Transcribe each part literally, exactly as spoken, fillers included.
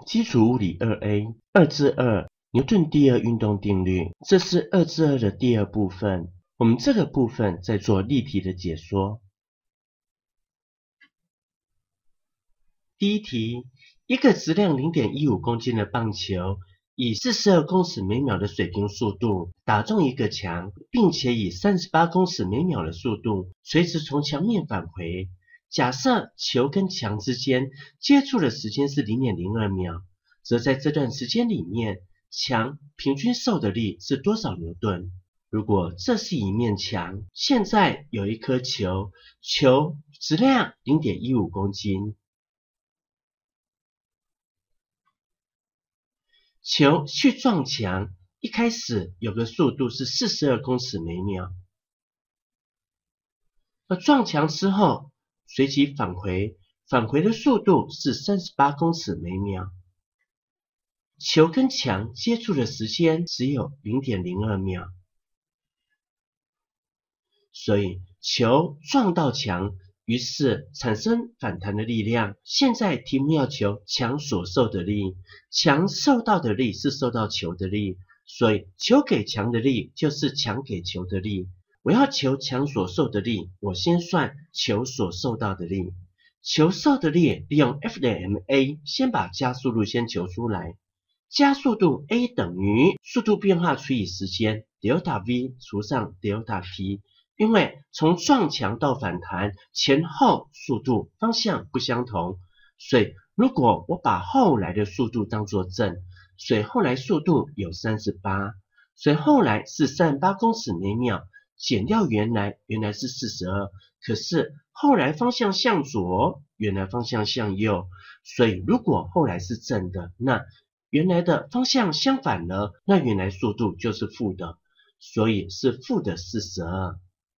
基础物理 二 A 二之二牛顿第二运动定律，这是二之二的第二部分。我们这个部分在做例题的解说。第一题，一个质量 零点一五公斤的棒球，以四十二公尺每秒的水平速度打中一个墙，并且以三十八公尺每秒的速度垂直从墙面返回。假设球跟墙之间接触的时间是 零点零二秒，则在这段时间里面，墙平均受的力是多少牛顿？如果这是一面墙，现在有一颗球，球质量 零点一五公斤，球去撞墙，一开始有个速度是四十二公尺每秒，而撞墙之后随即返回，返回的速度是三十八公尺每秒。球跟墙接触的时间只有 零点零二秒，所以球撞到墙，于是产生反弹的力量。现在题目要求墙所受的力，墙受到的力是受到球的力，所以球给墙的力就是墙给球的力。我要求墙所受的力，我先算球所受到的力。球受的力利用 F 等于 ma， 先把加速度先求出来。加速度 a 等于速度变化除以时间 delta v 除上 delta t， 因为从撞墙到反弹前后速度方向不相同，所以如果我把后来的速度当作正，所以后来速度有三十八，所以后来是三十八公尺每秒，减掉原来，原来是四十二，可是后来方向向左，原来方向向右，所以如果后来是正的，那原来的方向相反了，那原来速度就是负的，所以是负的四十二。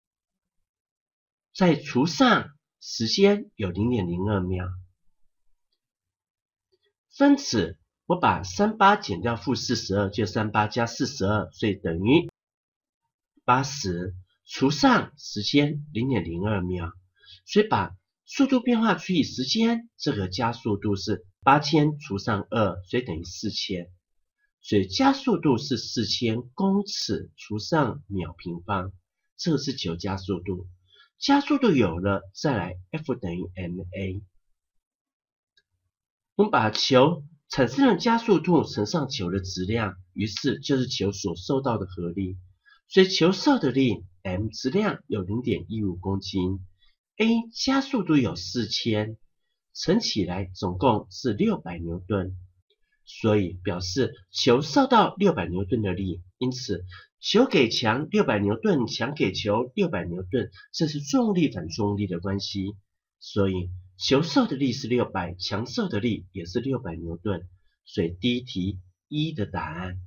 再除上时间有 零点零二秒，分子我把三十八减掉负四十二，就三十八加四十二，所以等于八十，除上时间 零点零二秒，所以把速度变化除以时间，这个加速度是八千除上二，所以等于四千，所以加速度是四千公尺除上秒平方，这个是球加速度。加速度有了，再来 F 等于 ma， 我们把球产生的加速度乘上球的质量，于是就是球所受到的合力，所以球受的力 m 质量有 零点一五公斤， a 加速度有四千，乘起来总共是六百牛顿，所以表示球受到六百牛顿的力，因此球给墙六百牛顿，墙给球六百牛顿，这是重力反作用力的关系，所以球受的力是六百，墙受的力也是六百牛顿，所以第一题一的答案。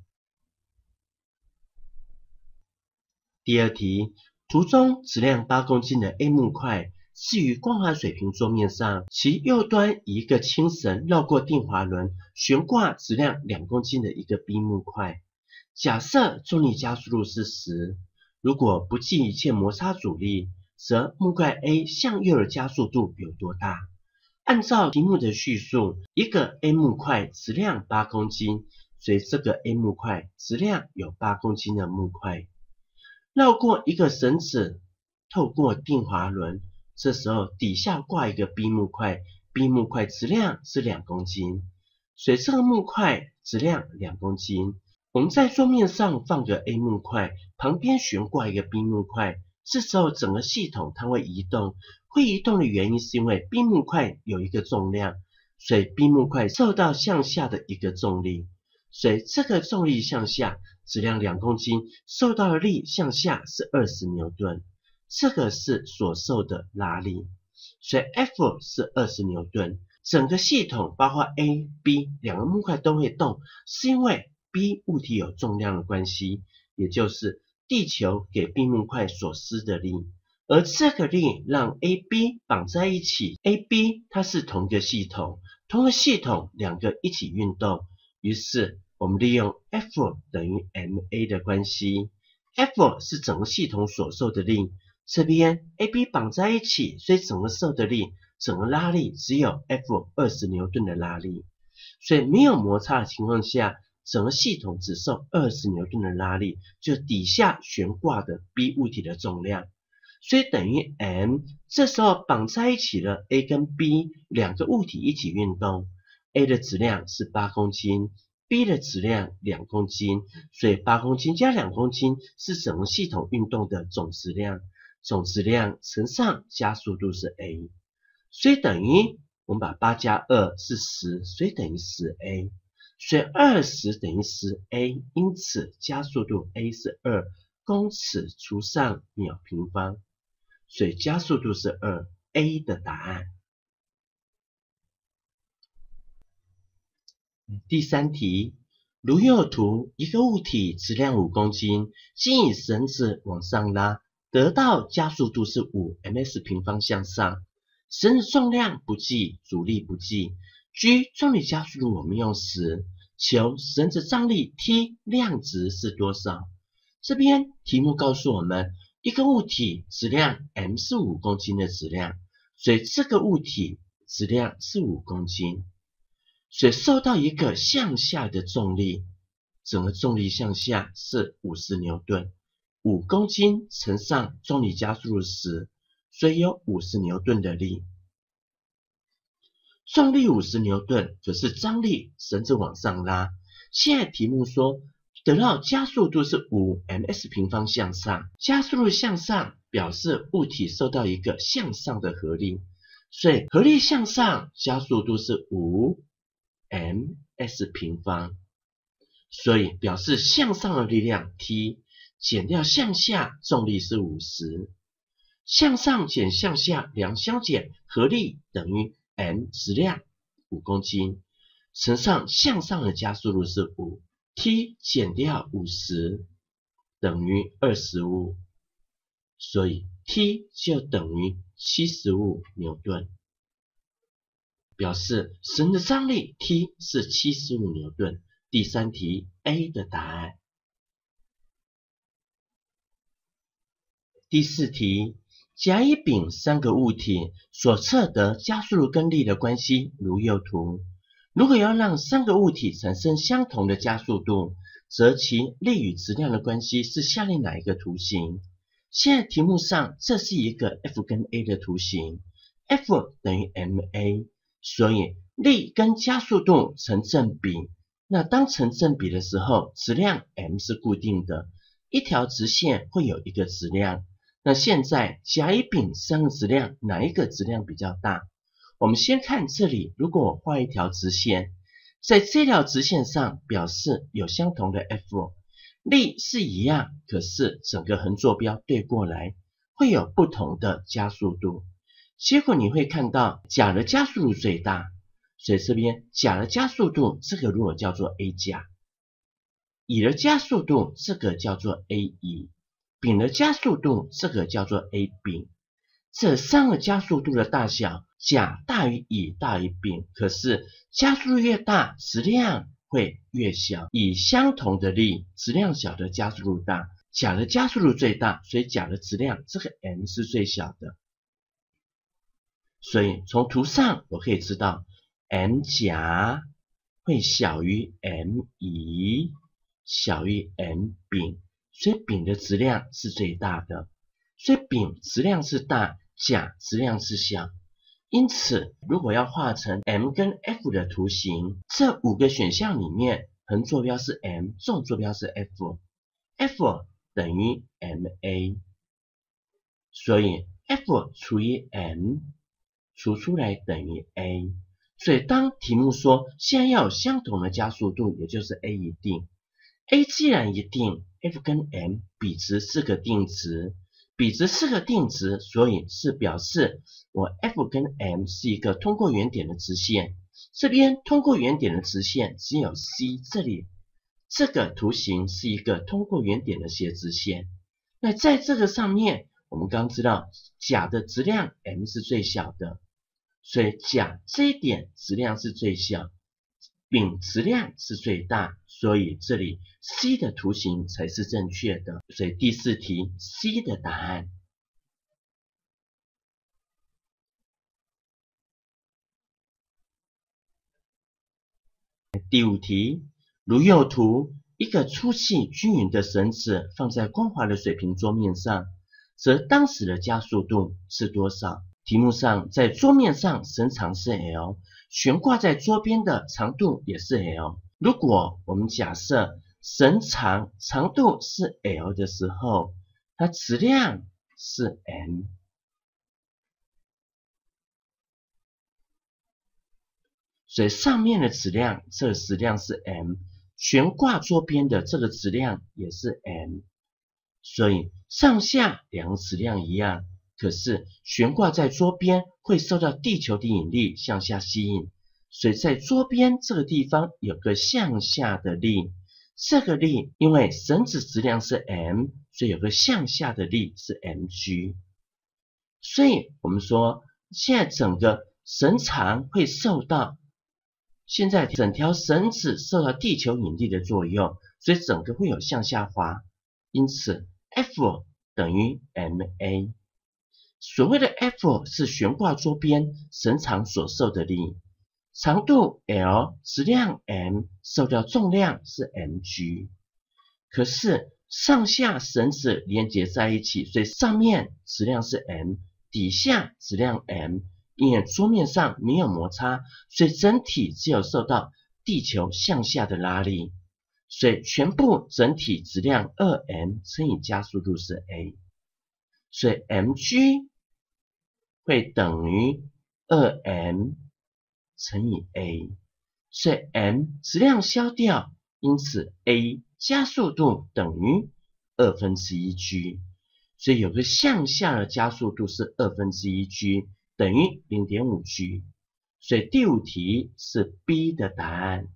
第二题，图中质量八公斤的 A 木块置于光滑水平桌面上，其右端以一个轻绳绕过定滑轮，悬挂质量两公斤的一个 B 木块。假设重力加速度是十，如果不计一切摩擦阻力，则木块 A 向右的加速度有多大？按照题目的叙述，一个 A 木块质量八公斤，所以这个 A 木块质量有八公斤的木块。绕过一个绳子，透过定滑轮，这时候底下挂一个 B 木块 ，B 木块质量是两公斤，所以这个木块质量两公斤。我们在桌面上放个 A 木块，旁边悬挂一个 B 木块，这时候整个系统它会移动，会移动的原因是因为 B 木块有一个重量，所以 B 木块受到向下的一个重力，所以这个重力向下，质量两公斤，受到的力向下是二十牛顿，这个是所受的拉力，所以 F 是二十牛顿。整个系统包括 A、B 两个木块都会动，是因为 B 物体有重量的关系，也就是地球给 B 木块所施的力，而这个力让 A、B 绑在一起 ，A、B 它是同一个系统，同一个系统两个一起运动，于是我们利用 F 等于 ma 的关系 ，F 是整个系统所受的力，这边 A、B 绑在一起，所以整个受的力，整个拉力只有 F 二十牛顿的拉力。 所以没有摩擦的情况下，整个系统只受二十牛顿的拉力，就底下悬挂的 B 物体的重量，所以等于 M。这时候绑在一起了 A 跟 B 两个物体一起运动 ，A 的质量是八公斤。B 的质量两公斤，所以八公斤加两公斤是整个系统运动的总质量，总质量乘上加速度是 A， 所以等于我们把八加二是十，所以等于十 A， 所以二十等于十 A， 因此加速度 A 是二公尺除上秒平方，所以加速度是二 A 的答案。第三题，如右图，一个物体质量五公斤，经以绳子往上拉，得到加速度是五 ms 平方向上，绳子重量不计，阻力不计，G 重力加速度我们用十，求绳子张力 T 量值是多少？这边题目告诉我们，一个物体质量 m 是五公斤的质量，所以这个物体质量是五公斤。所以受到一个向下的重力，整个重力向下是五十牛顿，五公斤乘上重力加速度十，所以有五十牛顿的力。重力五十牛顿，可是张力绳子往上拉。现在题目说得到加速度是五 ms 平方向上，加速度向上表示物体受到一个向上的合力，所以合力向上加速度是五ms 平方，所以表示向上的力量 T 减掉向下重力是五十，向上减向下两相减，合力等于 m 质量五公斤乘上向上的加速度是五 ，T 减掉五十等于二十五，所以 T 就等于七十五牛顿。表示绳的张力 T 是七十五牛顿。第三题 A 的答案。第四题，甲、乙、丙三个物体所测得加速度跟力的关系如右图。如果要让三个物体产生相同的加速度，则其力与质量的关系是下列哪一个图形？现在题目上这是一个 F 跟 A 的图形 ，F 等于 ma。所以力跟加速度成正比，那当成正比的时候，质量 m 是固定的，一条直线会有一个质量。那现在甲、乙、丙三个质量哪一个质量比较大？我们先看这里，如果我画一条直线，在这条直线上表示有相同的 F， 力是一样，可是整个横坐标对过来，会有不同的加速度。结果你会看到甲的加速度最大，所以这边甲的加速度这个如果叫做 A 甲，乙的加速度这个叫做 A 乙，丙的加速度这个叫做 A 丙。这三个加速度的大小，甲大于乙大于丙，可是加速度越大，质量会越小。以相同的力，质量小的加速度大，甲的加速度最大，所以甲的质量这个 m 是最小的。所以从图上我可以知道 m 甲会小于 m 乙，小于 m 丙，所以丙的质量是最大的。所以丙质量是大，甲质量是小。因此如果要画成 M 跟 F 的图形，这五个选项里面横坐标是 M， 纵坐标是 F， F 等于 ma， 所以 F 除以 M除出来等于 A， 所以当题目说现在要有相同的加速度，也就是 A 一定。A 既然一定， F 跟 M 比值是个定值，比值是个定值，所以是表示我 F 跟 M 是一个通过原点的直线。这边通过原点的直线只有 C， 这里这个图形是一个通过原点的斜直线。那在这个上面，我们刚知道甲的质量 M 是最小的，所以甲这一点质量是最小，丙质量是最大，所以这里 C 的图形才是正确的。所以第四题 C 的答案。 第五题，如右图，一个粗细均匀的绳子放在光滑的水平桌面上，则当时的加速度是多少？题目上在桌面上绳长是 L， 悬挂在桌边的长度也是 L。如果我们假设绳长长度是 L 的时候，它质量是 M。所以上面的质量，这个质量是 M， 悬挂桌边的这个质量也是 M， 所以上下两个质量一样，可是悬挂在桌边会受到地球的引力向下吸引，所以在桌边这个地方有个向下的力，这个力因为绳子质量是 M， 所以有个向下的力是 mg， 所以我们说现在整个绳长会受到现在整条绳子受到地球引力的作用，所以整个会有向下滑，因此 F 等于 ma。所谓的 F 是悬挂桌边绳长所受的力，长度 L， 质量 M， 受到重量是 mg。可是上下绳子连接在一起，所以上面质量是 M， 底下质量 M。因为桌面上没有摩擦，所以整体只有受到地球向下的拉力，所以全部整体质量 二 M 乘以加速度是 a， 所以 mg 会等于 二 M 乘以 a， 所以 M 质量消掉，因此 a 加速度等于二分之一 g， 所以有个向下的加速度是二分之一 g。等于 零点五 g， 所以第五题是 B 的答案。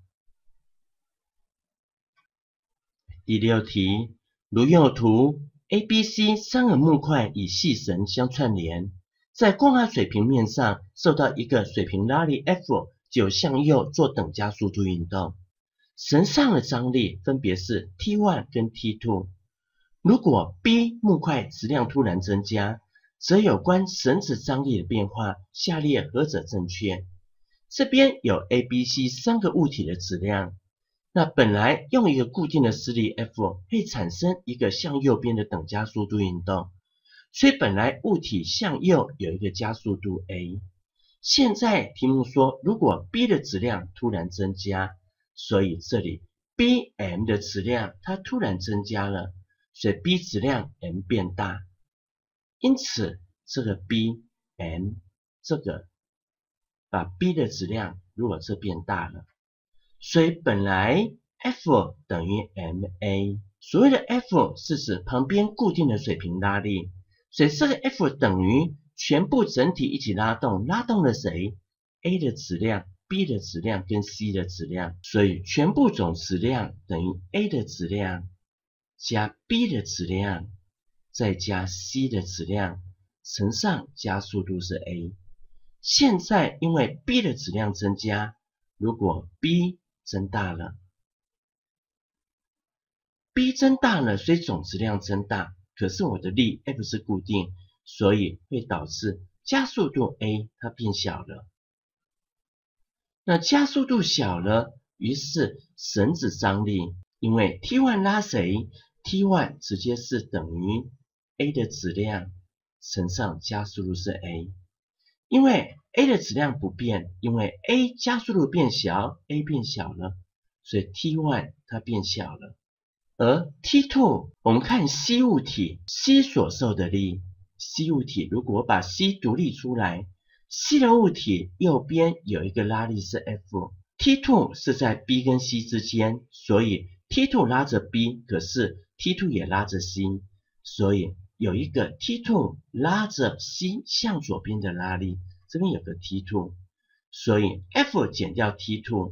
第六题，如右图 A、B、C 三个木块以细绳相串联，在光滑水平面上受到一个水平拉力 F， 就向右做等加速度运动，绳上的张力分别是 T 一 跟 T 二。如果 B 木块质量突然增加，则有关绳子张力的变化，下列何者正确？这边有 A、B、C 三个物体的质量，那本来用一个固定的施力 F 会产生一个向右边的等加速度运动，所以本来物体向右有一个加速度 a。现在题目说，如果 B 的质量突然增加，所以这里 Bm 的质量它突然增加了，所以 B 质量 m 变大。因此，这个 B、M 这个把 B 的质量如果这变大了，所以本来 F 等于 ma， 所谓的 F 是指旁边固定的水平拉力，所以这个 F 等于全部整体一起拉动，拉动了谁 ？A 的质量、B 的质量跟 C 的质量，所以全部总质量等于 A 的质量加 B 的质量。再加 C 的质量乘上加速度是 a。现在因为 B 的质量增加，如果 B 增大了 ，B 增大了，所以总质量增大。可是我的力 F 是固定，所以会导致加速度 a 它变小了。那加速度小了，于是绳子张力，因为 T 一 拉谁 ？T 一 直接是等于A 的质量乘上加速度是 a， 因为 A 的质量不变，因为 A 加速度变小 ，A 变小了，所以 T 一 它变小了。而 T 二 我们看 C 物体 C 所受的力 ，C 物体如果我把 C 独立出来 ，C 的物体右边有一个拉力是 F，T 二 是在 B 跟 C 之间，所以 T 二 拉着 B， 可是 T 二 也拉着 C， 所以有一个 T 二 拉着 C 向左边的拉力，这边有个 T 二， 所以 F 减掉 T 二，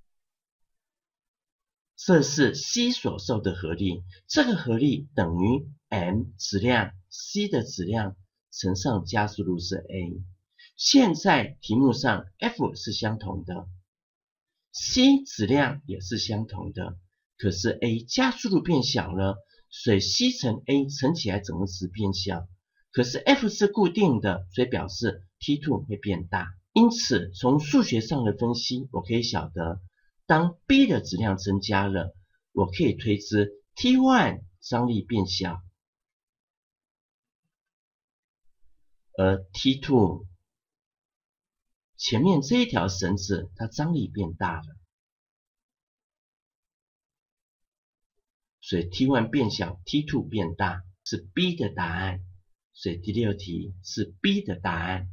这是 C 所受的合力，这个合力等于 M 质量 C 的质量乘上加速度是 a。现在题目上 F 是相同的 ，C 质量也是相同的，可是 A 加速度变小了。所以 C 乘 A 乘起来整个值变小，可是 F 是固定的，所以表示 T 二 会变大。因此，从数学上的分析，我可以晓得当 B 的质量增加了，我可以推知 T 一 张力变小，而 T 二 前面这一条绳子它张力变大了，所以 T 一 变小 ，T 二 变大，是 B 的答案。所以第六题是 B 的答案。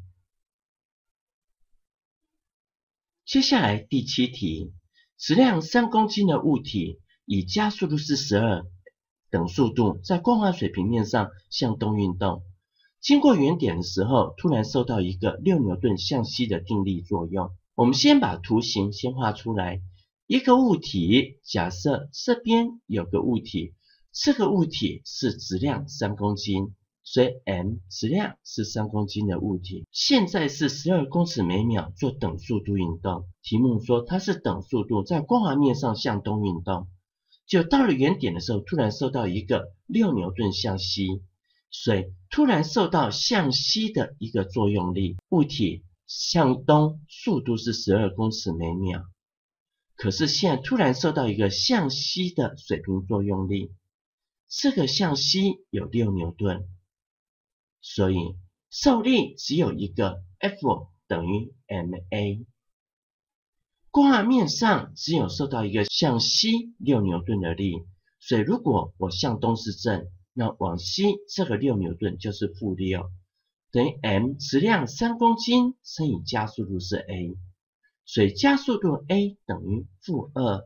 接下来第七题，质量三公斤的物体以加速度是十二等速度在光滑水平面上向东运动，经过原点的时候，突然受到一个六牛顿向西的定力作用。我们先把图形先画出来，一个物体，假设这边有个物体，这个物体是质量三公斤。所以 m 质量是三公斤的物体，现在是十二公尺每秒做等速度运动。题目说它是等速度在光滑面上向东运动，就到了原点的时候，突然受到一个六牛顿向西，所以突然受到向西的一个作用力，物体向东速度是十二公尺每秒，可是现在突然受到一个向西的水平作用力，这个向西有六牛顿。所以受力只有一个 F 等于 ma， 光滑面上只有受到一个向西六牛顿的力，所以如果我向东是正，那往西这个六牛顿就是负六，等于 m 质量三公斤乘以加速度是 a， 所以加速度 a 等于负二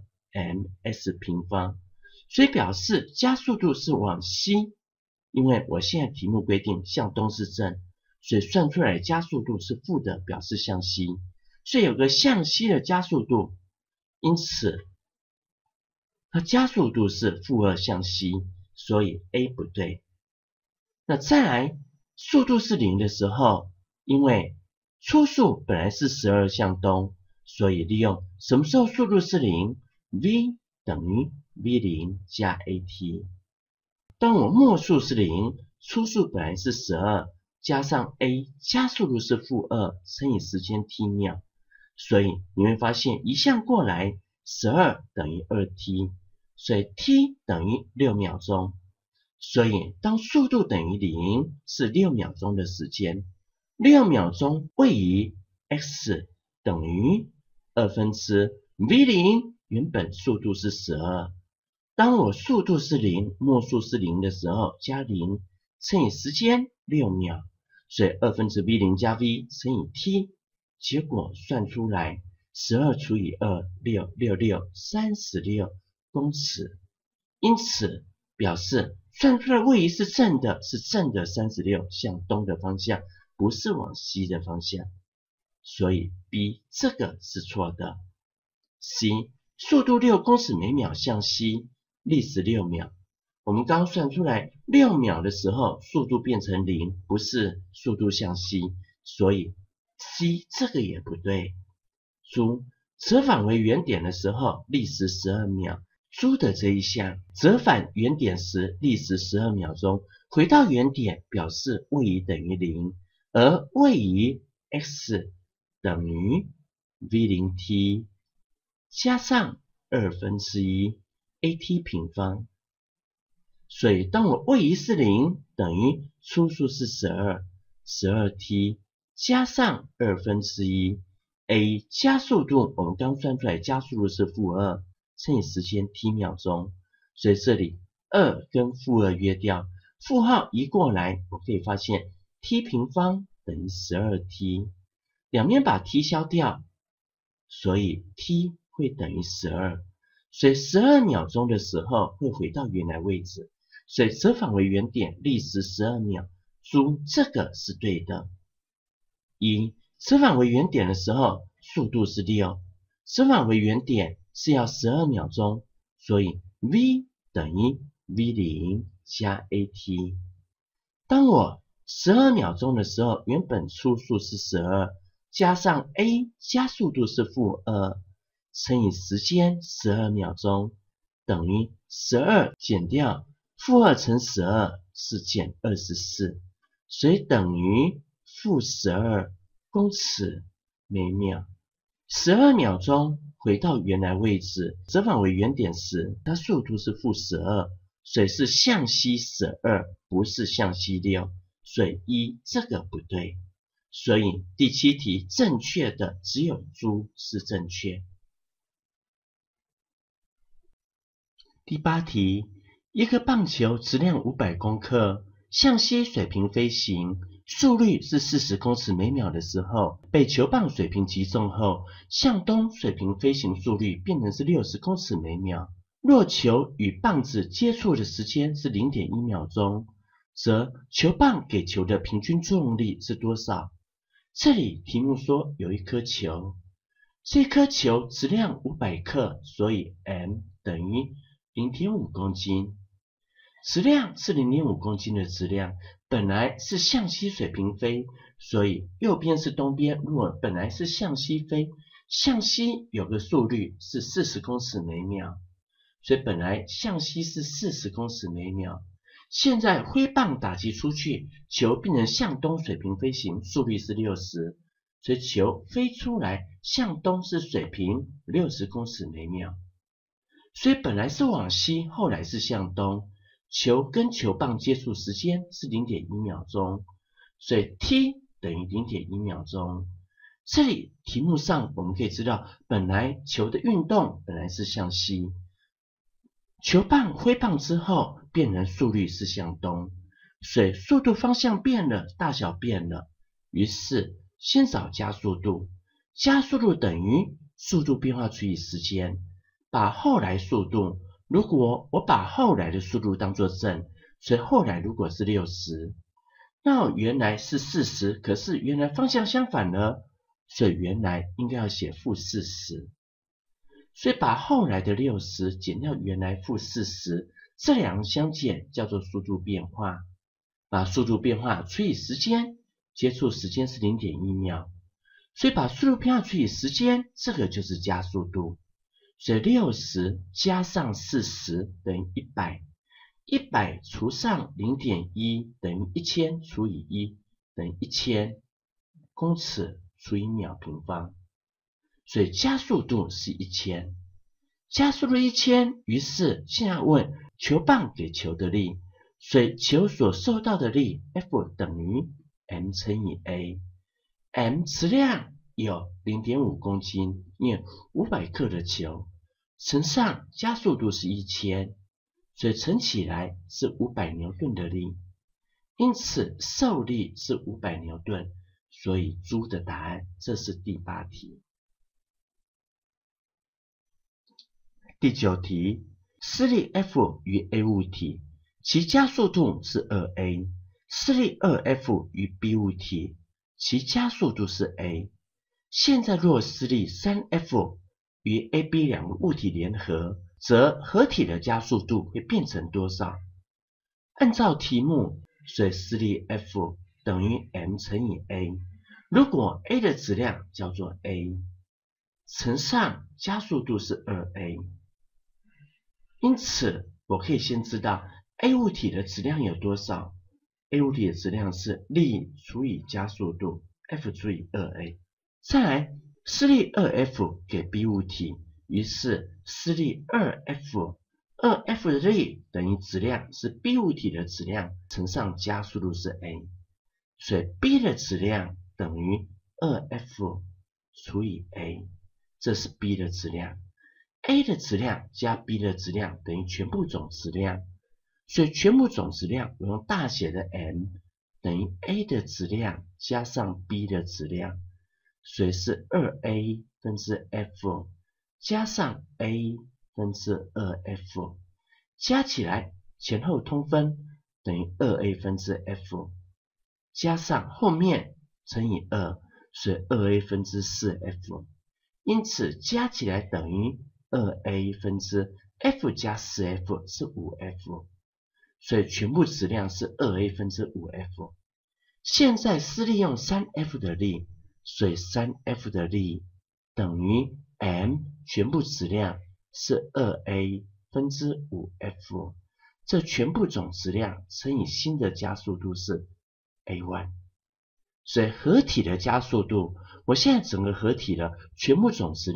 ms 平方，所以表示加速度是往西。因为我现在题目规定向东是正，所以算出来的加速度是负的，表示向西，所以有个向西的加速度，因此它加速度是负二向西，所以 A 不对。那再来，速度是零的时候，因为初速本来是十二向东，所以利用什么时候速度是零 ？V 等于 v 零 加 at。当我末速是零，初速本来是十二，加上 a 加速度是负二乘以时间 t 秒，所以你会发现一项过来十二等于 二 t， 所以 t 等于六秒钟。所以当速度等于零是六秒钟的时间，六秒钟位于 x 等于二分之 v 零， 原本速度是十二。当我速度是零，末速是零的时候，加零乘以时间六秒，所以二分之 v 零 加 v 乘以 t， 结果算出来十二除以二，六，六六，三十六公尺。因此表示算出来位移是正的，是正的三十六，向东的方向，不是往西的方向。所以 B 这个是错的。C 速度六公尺每秒向西。历时六秒，我们刚算出来六秒的时候速度变成零，不是速度向西，所以 C 这个也不对。猪折返为原点的时候历时十二秒，猪的这一项折返原点时历时十二秒钟，回到原点表示位移等于零，而位移 x 等于 v 零 t 加上二分之一at 平方，所以当我位移是零，等于初速是十二， 十二 t 加上二分之一 a 加速度，我们刚算出来加速度是负二乘以时间 t 秒钟，所以这里二跟负二约掉，负号移过来，我可以发现 t 平方等于 十二 t， 两边把 t 消掉，所以 t 会等于十二。所以十二秒钟的时候会回到原来位置，所以折返为原点历时十二秒，猪这个是对的。一，折返为原点的时候速度是六，折返为原点是要十二秒钟，所以 v 等于 v 零 加 at。当我十二秒钟的时候，原本初速是十二，加上 a 加速度是负二。乘以时间十二秒钟等于十二减掉负二乘十二是减二十四，所以等于负十二公尺每秒。十二秒钟回到原来位置，折返为原点时，它速度是负十二，所以是向西十二，不是向西六，所以一这个不对。所以第七题正确的只有猪是正确。第八题，一个棒球质量五百公克，向西水平飞行，速率是四十公尺每秒的时候，被球棒水平击中后，向东水平飞行速率变成是六十公尺每秒。若球与棒子接触的时间是 零点一秒钟，则球棒给球的平均作用力是多少？这里题目说有一颗球，这颗球质量五百克，所以 m 等于 零点五公斤。质量是 零点五公斤的质量，本来是向西水平飞，所以右边是东边，如果本来是向西飞，向西有个速率是四十公尺每秒，所以本来向西是四十公尺每秒。现在挥棒打击出去，球变成向东水平飞行，速率是六十，所以球飞出来向东是水平六十公尺每秒。所以本来是往西，后来是向东，球跟球棒接触时间是 零点一秒钟，所以 t 等于 零点一秒钟。这里题目上我们可以知道，本来球的运动本来是向西，球棒挥棒之后变成速率是向东，所以速度方向变了，大小变了，于是先找加速度，加速度等于速度变化除以时间，把后来速度，如果我把后来的速度当作正，所以后来如果是六十，那原来是四十，可是原来方向相反了，所以原来应该要写负四十。所以把后来的六十减掉原来负四十，这两个相减叫做速度变化。把速度变化除以时间，接触时间是 零点一秒，所以把速度变化除以时间，这个就是加速度。所以六十加上四十等于一百，一百除上 零点一 等于一千除以一等于一千公尺除以秒平方。所以加速度是一千，加速度一千，于是现在问球棒给球的力，所以球所受到的力 F 等于 m 乘以 a，m 质量有 零点五公斤，因为五百克的球，乘上加速度是一千，所以乘起来是五百牛顿的力，因此受力是五百牛顿，所以猪的答案，这是第八题。第九题，施力 F 于 A 物体，其加速度是 二 a， 施力 二 F 于 B 物体，其加速度是 a。现在若施力 三 F 与 A、B 两个物体联合，则合体的加速度会变成多少？按照题目，所以施力 F 等于 m 乘以 a， 如果 a 的质量叫做 a， 乘上加速度是 二 a，因此，我可以先知道 A 物体的质量有多少 ？A 物体的质量是力除以加速度 F 除以 二 a。再来，施力 二 F 给 B 物体，于是施力 二 F， 二 F 的力等于质量是 B 物体的质量乘上加速度是 a， 所以 B 的质量等于 二 F 除以 a， 这是 B 的质量。A 的质量加 B 的质量等于全部总质量，所以全部总质量我用大写的 M 等于 A 的质量加上 B 的质量，所以是 二 a 分之 F 加上 A 分之 二 F， 加起来前后通分等于 二 a 分之 F， 加上后面乘以二，所以 二 a 分之四 F， 因此加起来等于二 a 分之 F 加 四 F 是 五 F， 所以全部质量是 二 a 分之 五 F。现在施力用 三 F 的力，所以 三 F 的力等于 m 全部质量是 二 a 分之 五 F， 这全部总质量乘以新的加速度是 a 一， 所以合体的加速度，我现在整个合体的全部总质量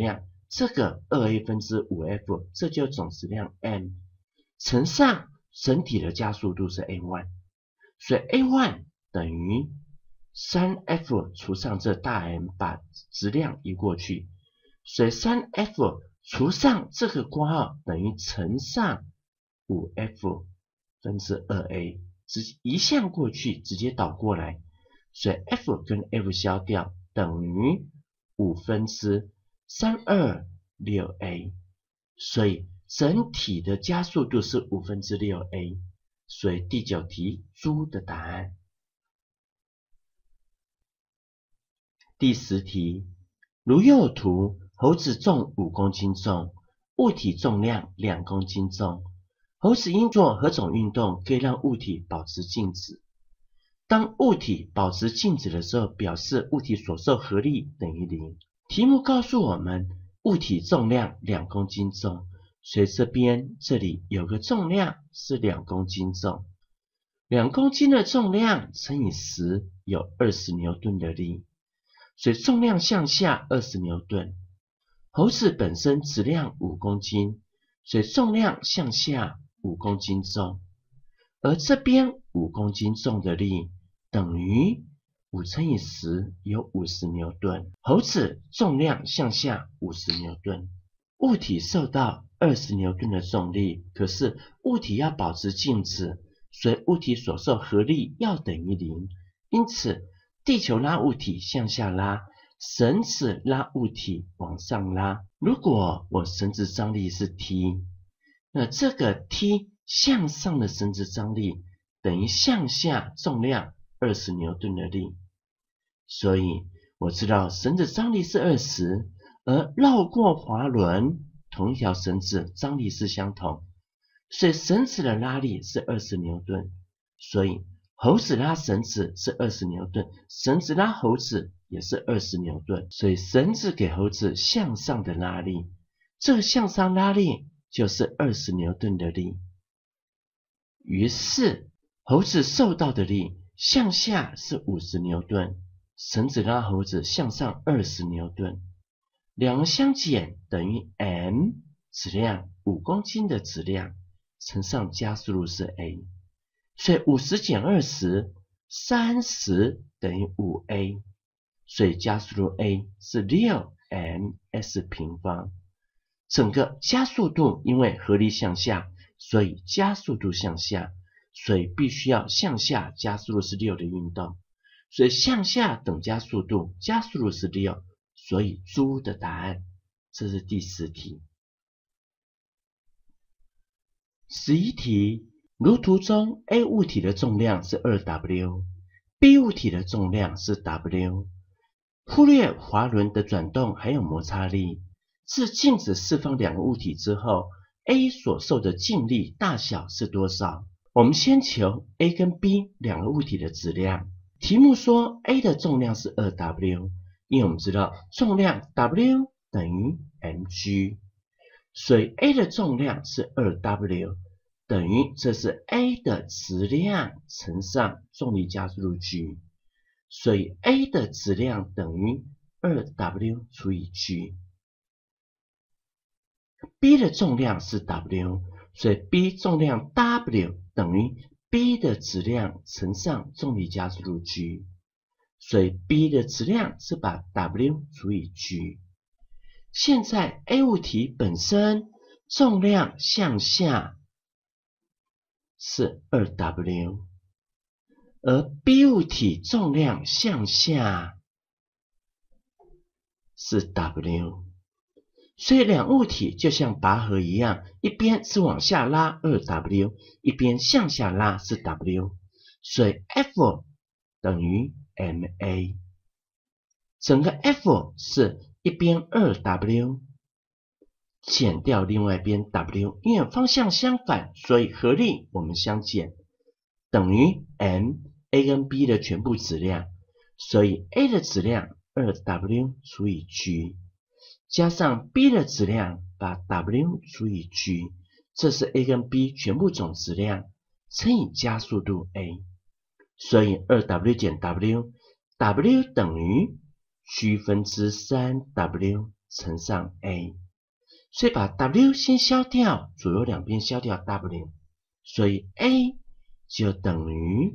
这个 二 a 分之 五 f， 这就总质量 m， 乘上整体的加速度是 a 一， 所以 a 一 等于 三 f 除上这大 M， 把质量移过去，所以 三 f 除上这个括号等于乘上 五 f 分之 二 a， 直接移项过去，直接倒过来，所以 f 跟 f 消掉，等于五分之三百二十六 a， 所以整体的加速度是五分之六 a， 所以第九题猪的答案。第十题，如右图，猴子重五公斤重，物体重量两公斤重，猴子应做何种运动可以让物体保持静止？当物体保持静止的时候，表示物体所受合力等于零。题目告诉我们，物体重量两公斤重，所以这边这里有个重量是两公斤重，两公斤的重量乘以十，有二十牛顿的力。所以重量向下二十牛顿，猴子本身质量五公斤，所以重量向下五公斤重，而这边五公斤重的力等于五乘以十，有五十牛顿。猴子重量向下五十牛顿，物体受到二十牛顿的重力，可是物体要保持静止，所以物体所受合力要等于零，因此地球拉物体向下拉，绳子拉物体往上拉。如果我绳子张力是 T， 那这个 T 向上的绳子张力等于向下重量二十牛顿的力。所以我知道绳子张力是二十，而绕过滑轮同一条绳子张力是相同，所以绳子的拉力是二十牛顿。所以猴子拉绳子是二十牛顿，绳子拉猴子也是二十牛顿，所以绳子给猴子向上的拉力，这个向上拉力就是二十牛顿的力。于是猴子受到的力向下是五十牛顿，绳子拉猴子向上二十牛顿，两个相减等于 m 质量五公斤的质量乘上加速度是 a。所以五十减二十，三十等于 五 a， 所以加速度 a 是 六 m s 平方。整个加速度因为合力向下，所以加速度向下，所以必须要向下加速度是六的运动，所以向下等加速度，加速度是六，所以猪的答案。这是第十题。十一题，如图中 A 物体的重量是 二 W， B 物体的重量是 W， 忽略滑轮的转动还有摩擦力，自静止释放两个物体之后 A 所受的静力大小是多少？我们先求 A 跟 B 两个物体的质量。题目说 A 的重量是 二 W， 因为我们知道重量 W 等于 mg， 所以 A 的重量是 二 W，等于这是 A 的质量乘上重力加速度 g， 所以 A 的质量等于 二 W 除以 g。B 的重量是 W， 所以 B 重量 W 等于 B 的质量乘上重力加速度 g， 所以 B 的质量是把 W 除以 g。现在 A 物体本身重量向下是 二 W， 而 B 物体重量向下是 W， 所以两物体就像拔河一样，一边是往下拉 二 W， 一边向下拉是 W， 所以 F 等于 ma， 整个 F 是一边 二 W减掉另外一边 W， 因为方向相反，所以合力我们相减，等于 m A 跟 B 的全部质量，所以 A 的质量 二 W 除以 g， 加上 B 的质量把 W 除以 g， 这是 A 跟 B 全部总质量乘以加速度 a， 所以 二 W 减 W， W 等于 g 分之 三 W 乘上 a， 所以把 w 先消掉，左右两边消掉 w， 所以 a 就等于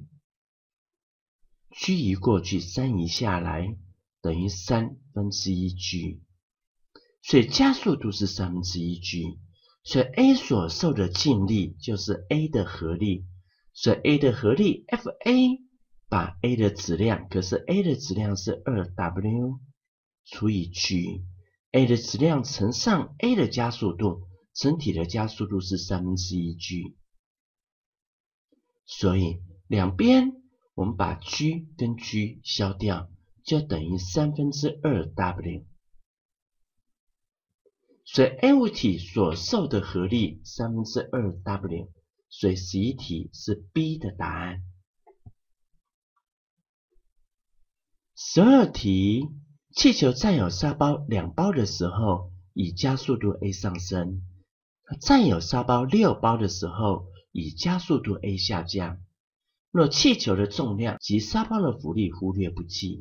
g 移过去，三移下来，等于三分之一 g， 所以加速度是三分之一 g， 所以 a 所受的静力就是 a 的合力，所以 a 的合力 Fa 把 a 的质量，可是 a 的质量是 二 w 除以 g，a 的质量乘上 a 的加速度，整体的加速度是三分之一 g， 所以两边我们把 g 跟 g 消掉，就等于三分之二 w， 所以 A 物体所受的合力三分之二 w， 所以十一题是 B 的答案。十二题，气球占有沙包两包的时候，以加速度 a 上升；占有沙包六包的时候，以加速度 a 下降。若气球的重量及沙包的浮力忽略不计，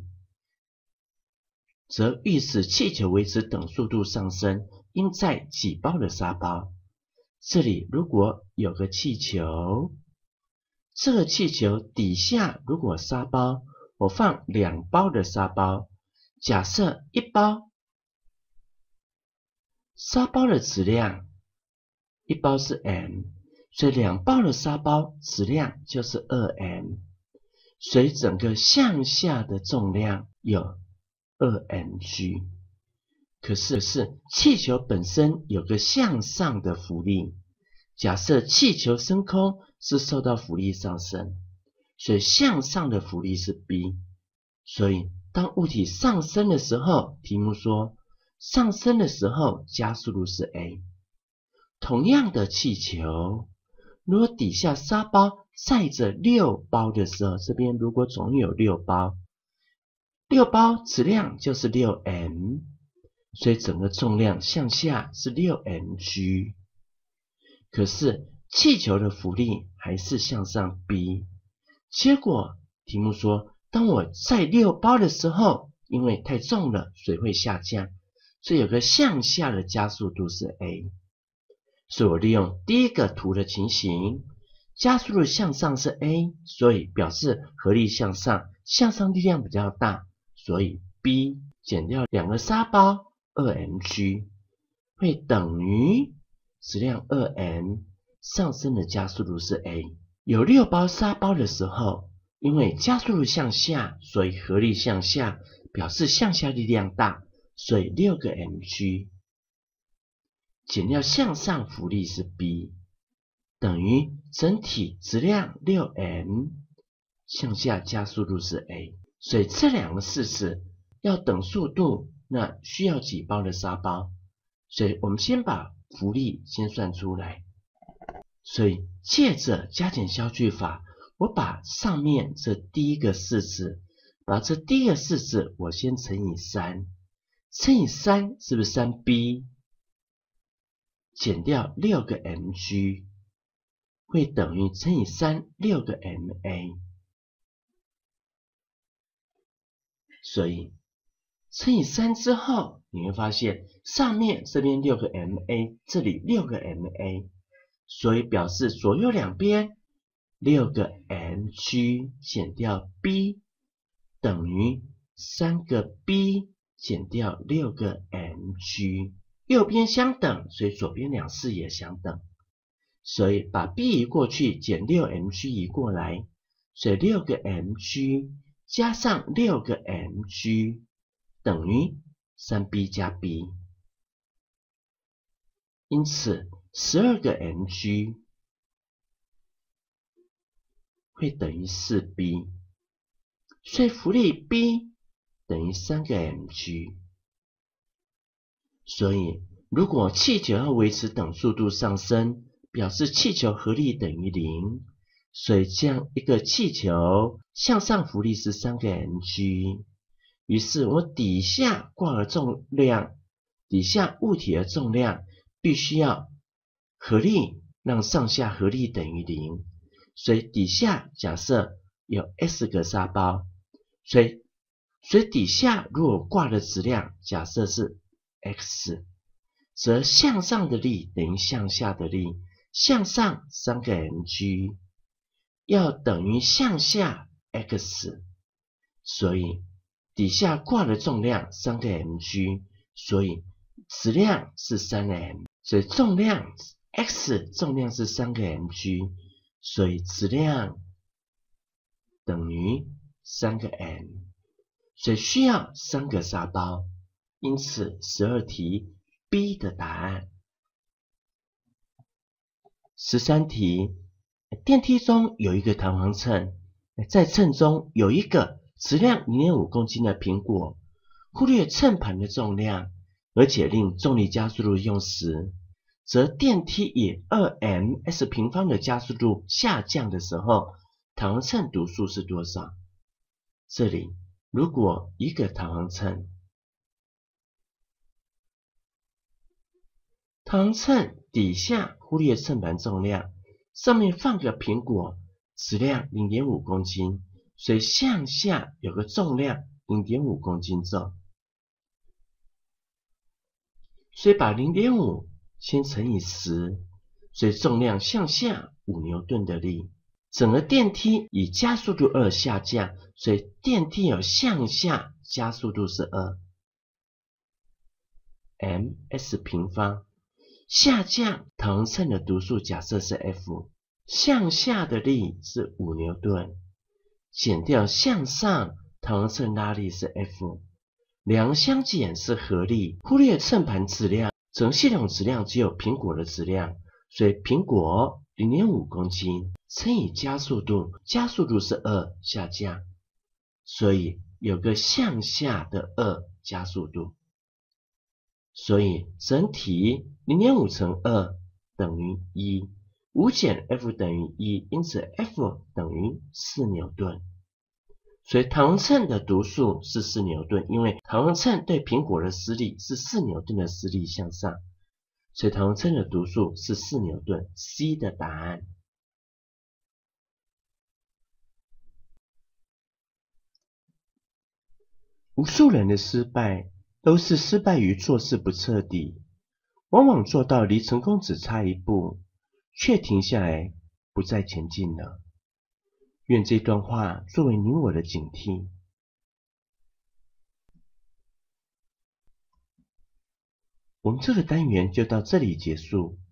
则预使气球维持等速度上升，应载几包的沙包？这里如果有个气球，这个气球底下如果沙包，我放两包的沙包，假设一包沙包的质量，一包是 m， 所以两包的沙包质量就是 二 m， 所以整个向下的重量有 二 m g。 可是是气球本身有个向上的浮力，假设气球升空是受到浮力上升，所以向上的浮力是 B， 所以当物体上升的时候，题目说上升的时候加速度是 A。 同样的气球，如果底下沙包载着六包的时候，这边如果总有六包，六包质量就是 六 m， 所以整个重量向下是 六 m g。 可是气球的浮力还是向上 B， 结果题目说当我载六包的时候，因为太重了，水会下降，所以有个向下的加速度是 A。 所以我利用第一个图的情形，加速度向上是 A， 所以表示合力向上，向上力量比较大，所以 B 减掉两个沙包 二 m g 会等于质量 二 m， 上升的加速度是 A。 有六包沙包的时候，因为加速度向下，所以合力向下，表示向下力量大，所以六个 m g 减掉向上浮力是 B， 等于整体质量 六 m， 向下加速度是 A。 所以这两个式子要等速度，那需要几包的沙包？所以我们先把浮力先算出来。所以借着加减消去法，我把上面这第一个式子，把这第一个式子我先乘以三，乘以三是不是 三 b 减掉六个 m g 会等于乘以三 六个 m a， 所以乘以三之后，你会发现上面这边六个 m a， 这里六个 m a， 所以表示左右两边六个 m g 减掉 b 等于三个 b 减掉六个 m g， 右边相等，所以左边两式也相等，所以把 b 移过去，减六 m g 移过来，所以六个 m g 加上六个 m g 等于 三 b 加 b， 因此十二个 m g 会等于 四 b， 所以浮力 B 等于三个 m g。 所以如果气球要维持等速度上升，表示气球合力等于零，所以这样一个气球向上浮力是三个 m g， 于是我底下挂的重量，底下物体的重量必须要合力让上下合力等于零，所以底下假设有 S 个沙包，所以所以底下如果挂的质量假设是 x， 则向上的力等于向下的力，向上三个 mg 要等于向下 x， 所以底下挂的重量三个 mg， 所以质量是 三 m， 所以重量 x 重量是三个 mg， 所以质量等于三个 m， 所以需要三个沙包，因此十二题 B 的答案。十三题，电梯中有一个弹簧秤，在秤中有一个质量 零点五公斤的苹果，忽略秤盘的重量，而且令重力加速度用时，则电梯以 二 m s 平方的加速度下降的时候，弹簧秤读数是多少？这里如果一个弹簧秤，弹簧秤底下忽略秤盘重量，上面放个苹果，质量 零点五公斤，所以向下有个重量 零点五公斤重，所以把 零点五 先乘以十，所以重量向下五牛顿的力。整个电梯以加速度二下降，所以电梯有向下加速度是二 ms 平方。下降弹簧秤的读数假设是 F， 向下的力是五牛顿，减掉向上弹簧秤拉力是 F， 两相减是合力，忽略秤盘质量，整系统质量只有苹果的质量，所以苹果 零点五公斤乘以加速度，加速度是二下降，所以有个向下的二加速度。所以整体 零点五 乘二等于一， 五减 F 等于一，因此 F 等于四牛顿。所以弹簧秤的读数是四牛顿，因为弹簧秤对苹果的施力是四牛顿的施力向上，所以弹簧秤的读数是四牛顿。C 的答案。无数人的失败都是失败于做事不彻底，往往做到离成功只差一步，却停下来不再前进了。愿这段话作为你我的警惕。我们这个单元就到这里结束。